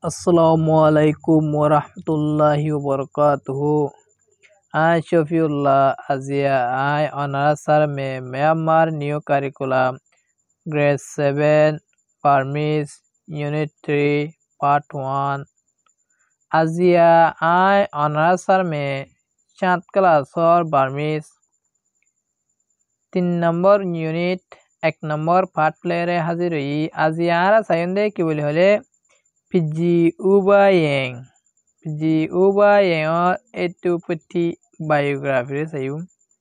Assalamualaikum warahmatullahi wabarakatuh. I Shafiullah Azia I honor sir में Myanmar new curriculum grade 7 Burmese unit 3 part 1 Azia I honor sir में 7 class और Burmese 3 number unit 1 number part player हाजिर हुई Azia आरा सायंदे की बोले होले Piji Ubayeng और Etupati biography sayu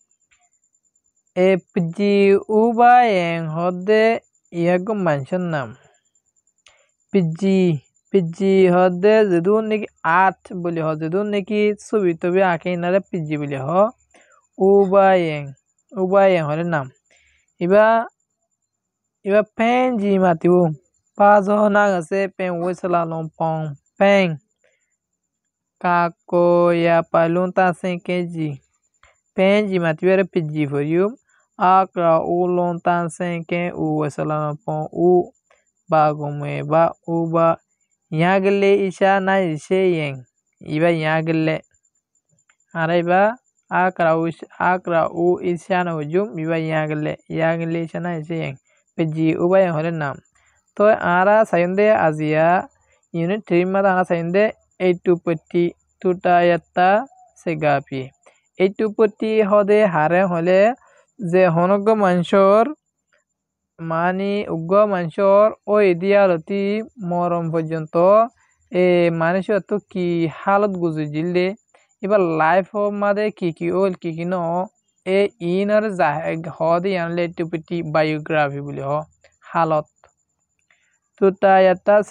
Piji Ubayeng hode iago mansion nam Piji hode jidun neki art boli ho jidun neki subi tobi ake inare Piji boli ho Ubayeng hole nam iba penji matibu Pazo nagase pen whistle lompong pen kako ya palunta senkeji penji matiwere piji for you akra ulontan senke u whistle lompong u bagome ba uba yagle isha na ishe yeng iba yagle araiba akra u isha na ujum iba yagle isha na ishe yeng piji uba yang hore nam तो आरा सायंदे आजिया unit 3 में आरा सायंदे एटुपति तुटायता सेगापी एटुपति हदे हारे होले जे हनग मानसर मानी उग्ग मानसर ओ इदियालती मरम पर्यंत ए मानसर तो की हालत गुजु जिल्ले इबा लाइफ मादे की ओल की नो ए इनर जाहे हदे यानले एटुपति बायोग्राफी बोले हो हालत Tutayata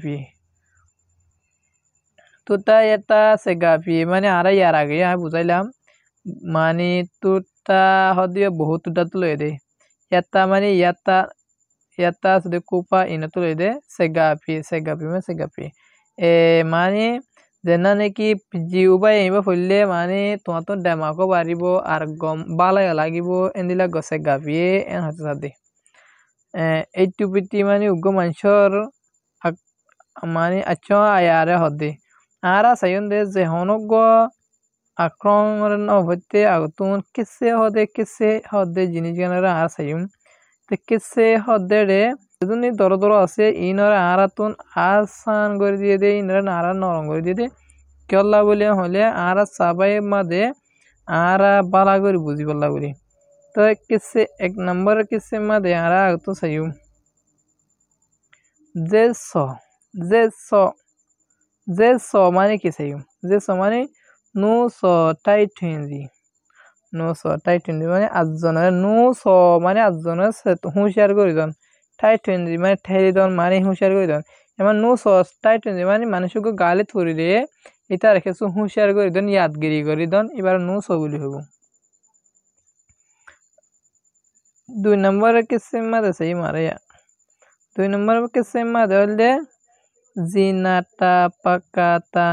segapi মানে আরা ইয়ার আগে আমি বুঝাইলাম মানে তুতা হদিও বহুত তুতা তুলে দে ইয়াতা মানে ইয়াতা সুদে কুপা ইনা তুলে দে segapi মানে segapi মানে যেনা নাকি জি উবাই এবা ফলে মানে তোমাতো ডেমাকো বাড়িব আর গম বালাই লাগিব এন্দিলা গছে গাবিয়ে এন হতে সাদে এইটুপিটি মানে উগ্গ মানসর মানে আচ্ছা আয়ারে হদে আরা সায়ন্দে যে হনগ আক্রমণ হতে আগতুন কিসে হদে জিনিস গানারা আর সায়ুম তে কিসে হদে রে যদি দর আছে ইনরা আরাতুন আসান করে দিয়ে দে ইনরা নারা নরম করে দিয়ে দে কেল্লা বলে হলে আরা সাবাই মাদে আরা বালা করে বুঝি বললা করি तो किससे एक नंबर किससे में दे आ रहा तो सही हूँ जेसो माने किसे हूँ जेसो माने नो सो टाइटेंजी माने अज्जन नो सो माने अज्जन से होशियार कर दन टाइटेंजी माने ठेली दन माने होशियार कर दन एमन नो सो टाइटेंजी माने मानुष को गाले थोड़ी दे इता रखे सो होशियार कर दन यादगिरी कर दन इबार नो सो बोली होगो 2 नंबर किस्से में सही मारे या 2 नंबर किस्से में दे जिनाता पकाता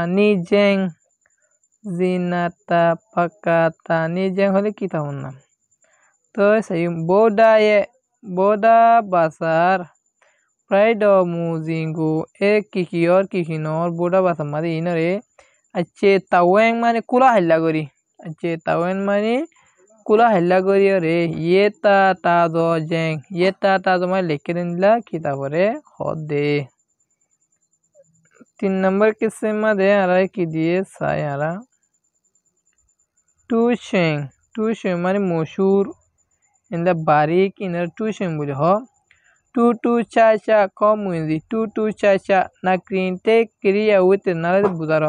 निजेंग होले की था उन्ना तो सही बोडा बासार प्राइड मुजिंगो एक की और बोडा बासार मारे इनरे अच्छे तावेंग माने कुला हल्ला करी अच्छे तावेंग माने कुला हल्ला करियो रे ये ताजो जेंग ये ताजो मैं लिख के दिला किताब रे होदे 3 नंबर किस्से में दे आ रहा है कि दिए सायारा टू माने मशहूर इन द बारीक इन टू शेंग बोले हो टू चाचा कमुंदी टू चाचा ना क्रीनते क्रिया वित नाले बुदारो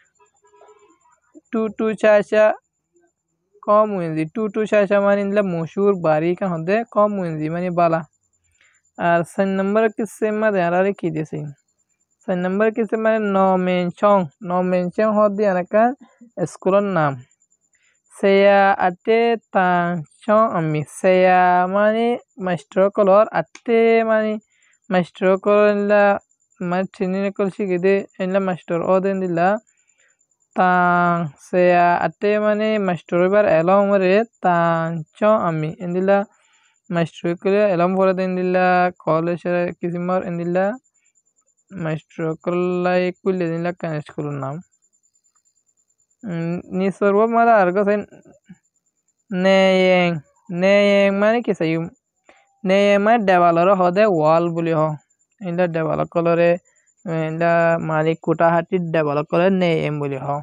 टू चाचा कम हुई टू शाशा मानी मशहूर बारी का होते कम हुई मानी बाला और सन नंबर किससे में यार की दे सन नंबर किससे माने नो मेंचोंग हो दिया ना का स्कूल नाम सेया अते तांचों अम्मी सेया मानी मास्टर कलर अते मानी मास्टर कलर मानी ट्रेनिंग कल सी दे इनला मास्टर ओदेन दिला tang saya ate mane master bar elam re tang cho ami indila master kule elam bora indila college kisimar indila maestro kullai kulle din la kan nam ni sorwa mala argo sen neyeng mane kisayum neyeng mane devaloro hode wall buli ho inda deval colore inda mali kuta hati deval colore neyeng buli ho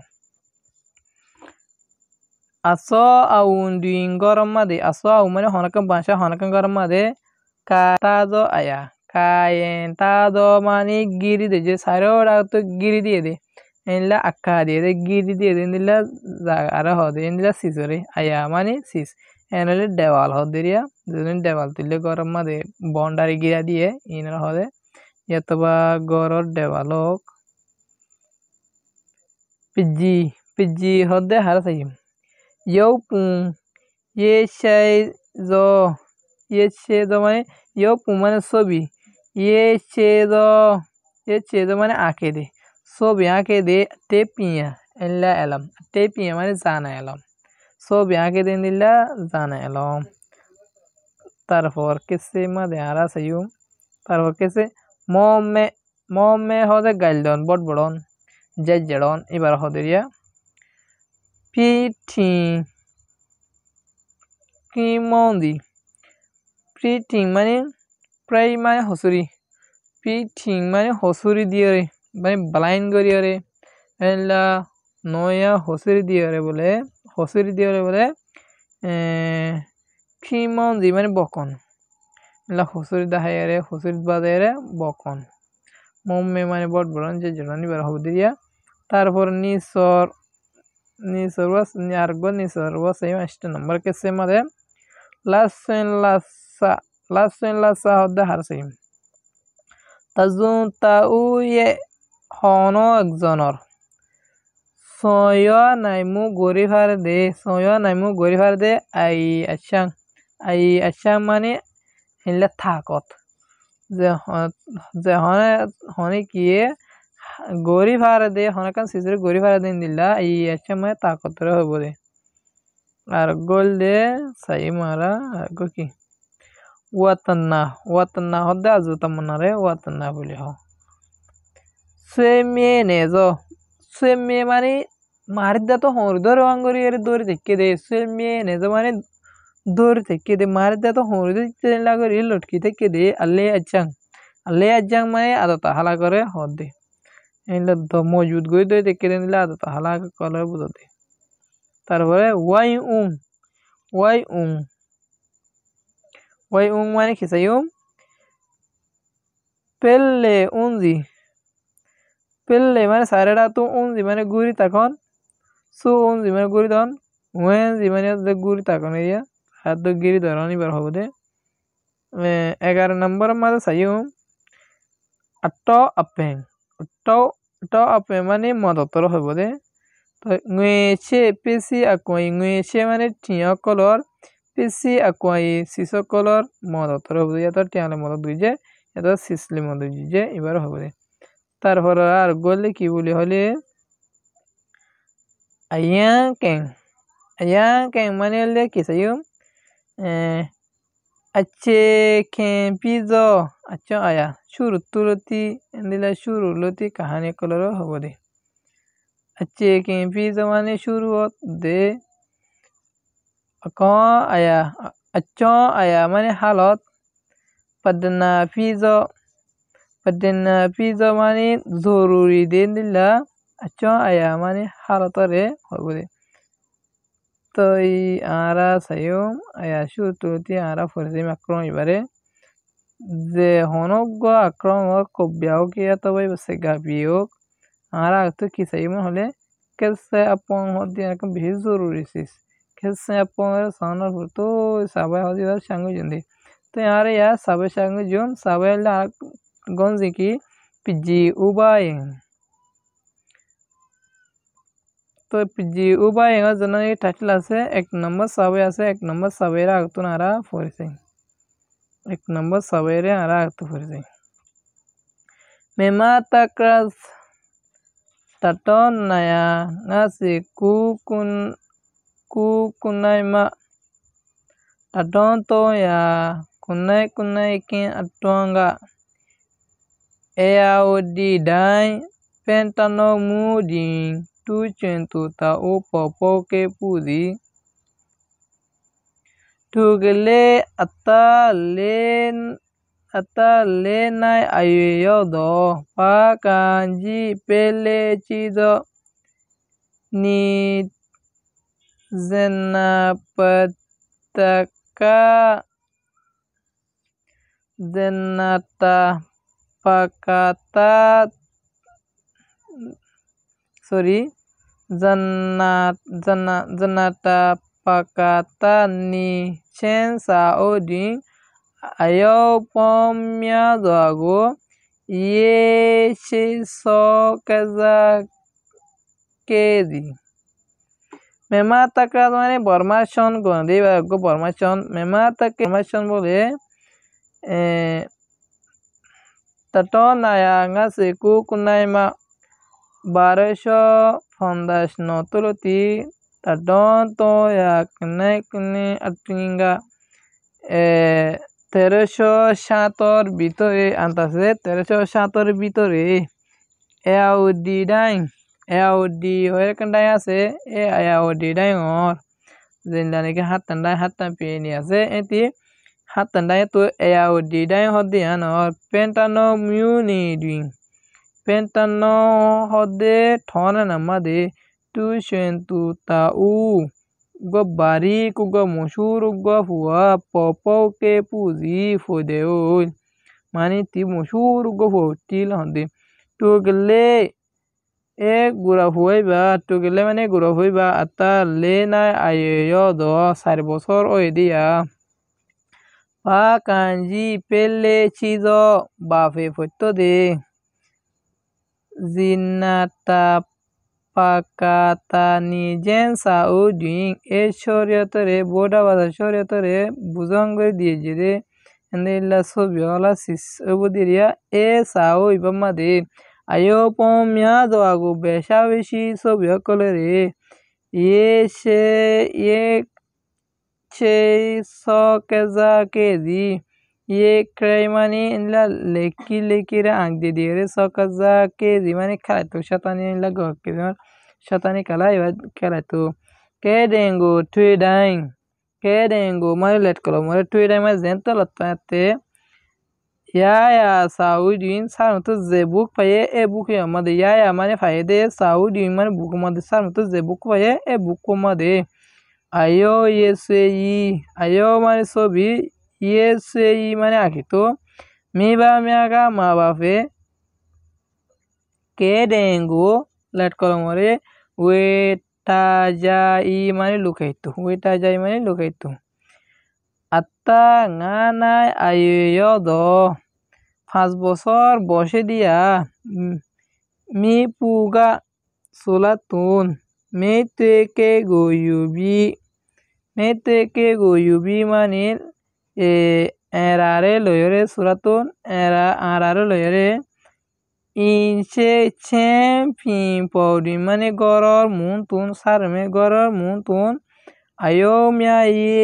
aso awunduin gorom made aso awu mane honakan basha honakan gorom made ka tado aya kayen tado mani giri de je sarora to giri দিয়ে de enla akka দিয়ে de giri দিয়ে de nila ara hode enla sisore aya mani sis enle deval hoderia দুদিন দেওয়াল তুললে গরম মাদে বন্ডারি গিরা দিয়ে ইনার হদে yataba goror devalok piji hode hara sayim yopun yechezo মানে yopun মানে ছবি yechezo মানে আঁকে দে ছবি আঁকে দে tepinha ella elam tepinha মানে জানা এলাম ছবি আঁকে দিন দিলা জানা এলাম তারপর কেসে মাদে আরা sayum তারপর কেসে মমে হদে গাইলদন বড়বড়ন জেজেড়ন এবার হদেরিয়া পিঠি কিমন্দি পিঠি মানে প্রায় মানে হসুরি পিঠি মানে হসুরি দিয়রে মানে ব্লাইন্ড করিয়রে এলা নয়া হসুরি দিয়রে বলে কিমন্দি মানে বকন এলা হসুরি দাহাইরে হসুরি বাজারে বকন মম্মে মানে বড়বড়ন জেজেড়ন এবার হদেরিয়া তারপর নিসর was argo nisor was sayum 8 number के से मदे lassen lassa hodda har sayum tazun tauye hono ekjonor soyo naimu gori far de ai achang মানে হিলে থাকত যে হনে কিয়ে গরি ভাড়া দে হনাকান সিজরে গরি ভাড়া দিন দিলা এই আচ্ছা মানে তাকতরে হইব দে আর গোল দে সাই মারা আর গো কি ওয়াতান্না হদে আজু তামনারে ওয়াতান্না বলি হ সুয়েমিয়ে মানে মারিদা তো হরি ধরে আঙ্গুরি এর দৌড়ি থেকে দে সুয়েমিয়ে নেজো মানে দৌড়ি থেকে দে মারিদা তো হরি ধরে লাগরি লটকি থেকে দে আল্লে আচ্চাং মানে আদতা হালা করে হদ দে এলে তো মজুদ গই দই দেখে দিলে আদত হালা কলর বুঝতে তারপরে ওয়াই উং মানে খিসাইম পেলে মানে সারেডা তো উনজি মানে গুড়ি তখন উনজি মানে গুড়ি তখন ওয়েনজি মানে গুড়ি তখন ইয়া হাত গিরি ধরন এবার হবে দে 11 নম্বর মাঝে সাইম আট্টো আপে মানে মদতর হইব দে তো ngueche pesi akoi ngueche মানে টিয়া কলর pesi akoi সিসো কলর মদতর হইব দে তো টিয়ালে মদত দুইজে এটা সিসলি মদত দুইজে এবার হইব দে তারপর আর গলে কি বলি হলে আয়াং মানে হলে কি Saim acce pizo acca aya shuru tuloti endila shuru loti kahani koloro hobode acce pizo মানে shuru de ako aya মানে হালত padna pizo মানে জরুরি দেন দিলা acca aya মানে হালতরে হবode তো এই আরা সাইম আয়া সুতুতি আরা ফরজিম আক্রম এবারে যে হনগ্য আক্রম কব্যাও কি তবে বসে গাবিওক আরা তো কি সাইম হলে কেসে আপন হদি একদম বেশি জরুরি সিস কেসে আপন সানার তো সাবাই হদি সঙ্গে জন্দি তো আরে ইয়া সাবাই সঙ্গে জুম সাবাই গঞ্জি কি পিজি উবাইং তো পিজি উবাইং জন্য এই টাইটেল আছে 1 নম্বর সাবে আছে 1 নম্বর সাবেরা আগতো নারা ফরিসিং 1 নম্বর সাবেরে আরা আগতো ফরিসিং memata kras taton naya ngasi kunai ma taton to ya kunai kin atonga ea o di dai pentano mudi tu centu ta o popo ke pudi tugele ata le nai ayo do pa kanji pele chido ni zenata pakata zanata pakata ni chen sa odin ayo pomya doago ye chi so kaza kedi memata ka মানে বর্মাশন গন্ধে বা বর্মাশন মেমাতাকে বর্মাশন বলে tato naya ngase ku kunai ma baresho fondas no tuloti tadon to ya kunai kuni atinga teresho shator bitore antase teresho shator bitore eaudi dain eaudi hoyer kandai ase eaudi dain or zindane ke hatan pe ni ase eti hatandai to eaudi dain hodian or pentano muni din pentano hode thona namade tu shentu ta u go bari ku go mushur go fuwa popo ke puzi fodeo mani ti mushur go fotil hande tugele gura huiba tugele মানে gura huiba ata le na ayo do 4 বছর ওই দিয়া pa kanji pele chizo bafe foto de zinata pakata ni jensa udin e shoryatore boda bada shoryatore buzangwe diye jide endela sobiola sis obudiria e sao ibamade ayo pomya do agu besha beshi sobio kolere ye che so keza kedi ye kray mani inla lekira ang dire so kaza kedi mani khala to shatani inla go kedi shatani kala iba khala to kedengo mani let kolo mari tuidain ma zento lotte yaya saudin sarmuto zebuk paye e buk yamade yaya mani fayde saudin mani buk made sarmuto zebuk paye e buk made ayo yesuyi ayo mani sobi yesuyi mani akito miba miaga mabafe kedengo let kolomore wetajai mani lukaito atta ngana ayo do 5 বছর বসে দিয়া mi puga solatun meteke goyubi mani erare loyore suratun arare loyore inche champion podi mani goror muntun sarme goror muntun ayomya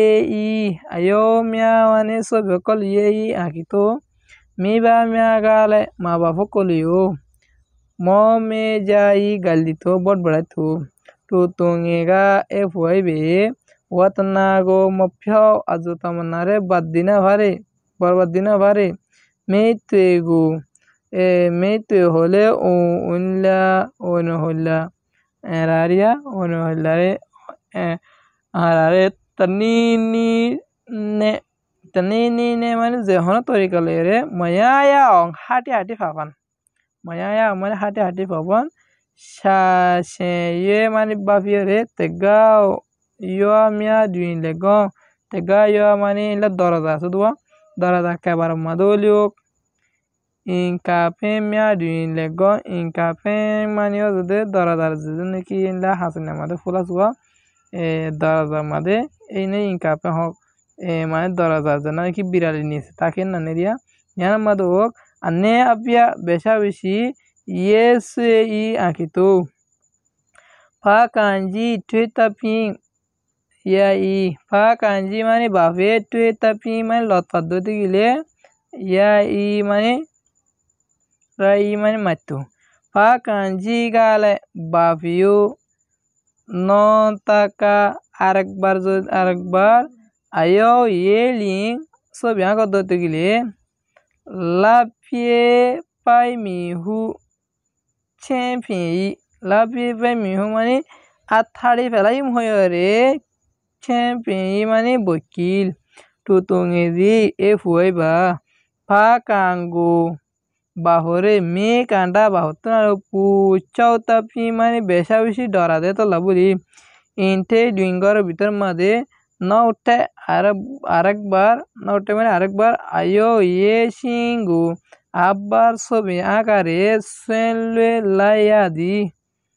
mani sobekol ye akito miba miagale maba fokolio mo me jai galdito bot barato to tongega e fuaibe watnago mapyo azutamnare badina vare meitwe hole unla ono holla eraria ono hollare arare tanini ne mani je hono torika lere mayaya ong hati faban mayaya mani hati faban she ye mani bafiere tega yo mia duin lego tega yo mani la dorada sudwa dorada kabar madolio inka mia duin lego inka mani ozude dorada zudune ki la hasne made fulaswa dorada made eine inka hok মানে দরজা জানা কি বিড়ালি নিয়েছে তাকে না নেরিয়া ইয়ার মাদক আনে আপিয়া বেশা বেশি ইয়েস ই আকিতো পা কাঞ্জি টুইতাপি ইয়া ই পা কাঞ্জি মানে বাফে টুইতাপি মানে লতপাত দতে গিলে ইয়া ই মানে rai mani matu. Pa kanji gale bavio non taka arakbar ayo yeling so biang ko do tugile lapie pai mi hu champion lapie pai mi hu mani athari felai moyore champion mani bokil tutungedi e fueba pa kango bahore me kanda bahutna pu chauta pi mani besa besi dora de to laburi inte dwingor bitor made naute arakbar mane arakbar ayo ye singu abbar sobi akare senle layadi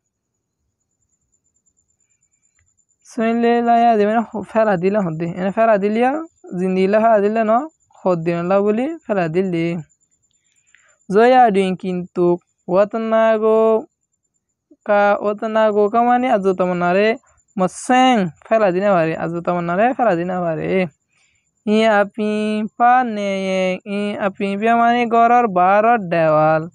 mane fela dila hodde ene fela dilia zindila fela dile no hodde labuli fela dili zoya dwing kintuk watnago ka mani azuta manare moseng fela dina bare azuta manare fela dina bare I api pa neye I api pia mani goror baror dewal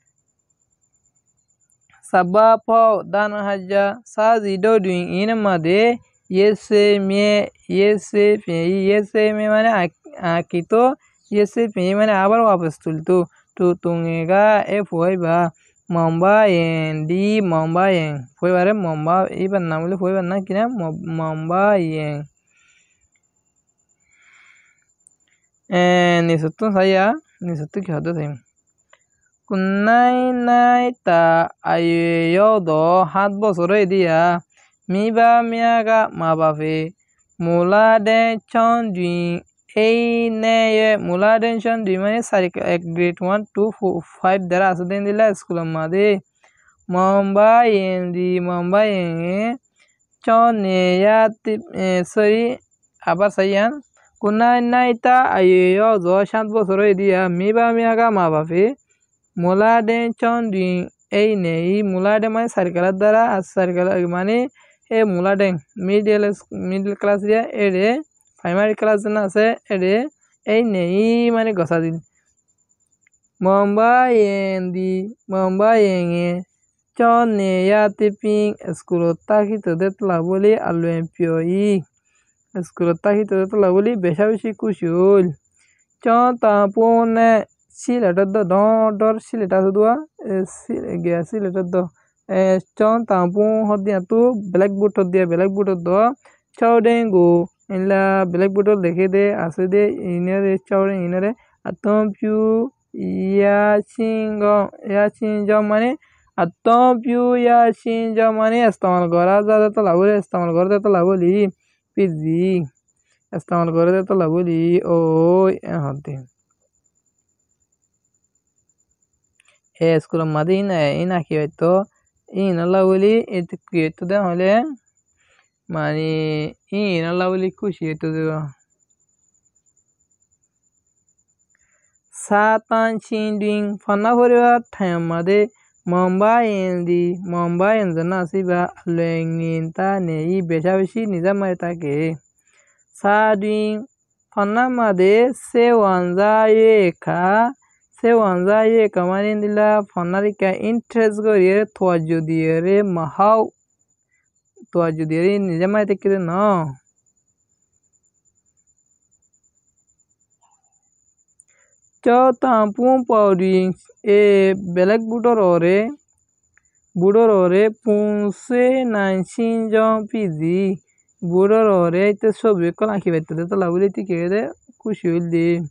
sabba po dan haja sa zido dwing ine made yese me mane akito yese pe mane abar wapas tultu tutungega e fuiba mamba yen di mamba yen fuibare mamba iban namule fuiban na kina mamba yen nisutun saya nisutu ki hodo sayim kunai ta ayodo 7 বছরে দিয়া miba miaga mabafe muladen chondwi ei neye muladen chondwi mane sarik grade 1 to 5 dara asuden dila school made mamba yenge chone ya sorry abar sayan kunai ta ayodo 7 বছরে দিয়া miba miaga mabafe muladen chondwi ei nei muladen mane sarikala dara sarikala mane e muladen middle class dia ede primary class na ase ede ei nei mane gosadil mamba yenge chone ya tiping school taki to det laboli alempio school taki to det laboli besha beshi kushul chon tampone siletar do dor siletar dua siletar do chon tampon hodia tu blackboard hodia blackboard do chaudengo ila blackboard dekhe de ase de inere chaude inere atompiu yasinjo mane atompiu yasinjo mane istemal kora jada to labori istemal kora to labori pizzi istemal kora to labori oi hadi school made ina kiyeto ina laboli et kiyeto de hole mani ina laboli kushiyeto de satan chinding fana horiwa thamade mamba yenjana siba lenginta nei beshabishi nizamai take sading fana made sewanza ye kamani dila fanarika interest goriere twajudire mahau twajudire nizamai take no cho tampun pauding e budorore punse nanshinjon pizzi budorore ite sobe kola kibette to labule tikede kushuldi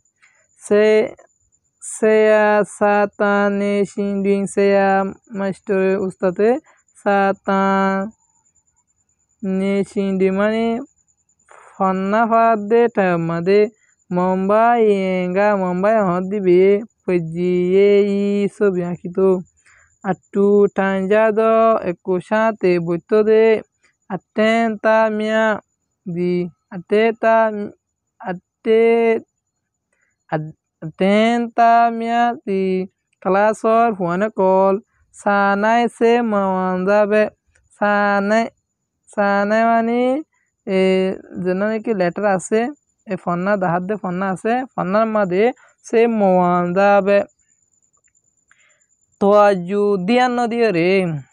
seya satane shinding seya master ustate satan ne shindi mani fanna fadde tamade mamba yenga hodibe pajie sobi akito atu tanjado ekoshate butode atenta mia di atenta mia di klasor huana kol sanai se mawandabe sanai mani jenane ki letter ase e fonna dahadde fonna ase fonnar made se mawandabe toaju dian no dio re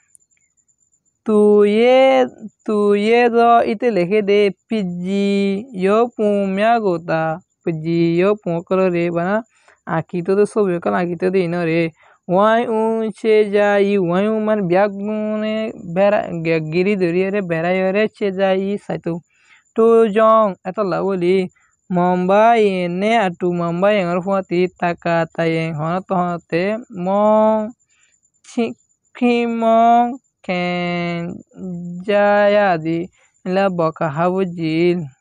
tu ye do ite leke de piji yo pumya gota piji yo pokro re bana akito to sobe kala akito de no re wai un chejai wai un man biagune bera giri dori re bera yore chejai saito to jong eto lawoli Mamba yene atu mamba yang arfuati taka tayeng hono tohote mong chikimong ken jayadi la boka habujil.